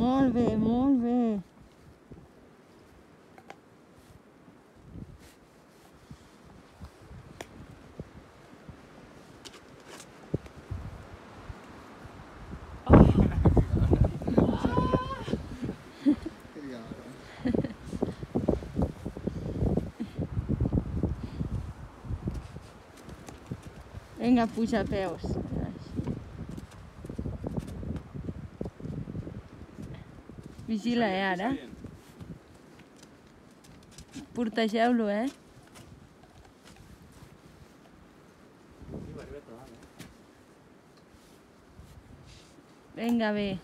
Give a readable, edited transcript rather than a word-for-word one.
Molt bé, molt bé. Vinga, puja a peus. Vigila, ara. Protegeu-lo, Vinga, bé.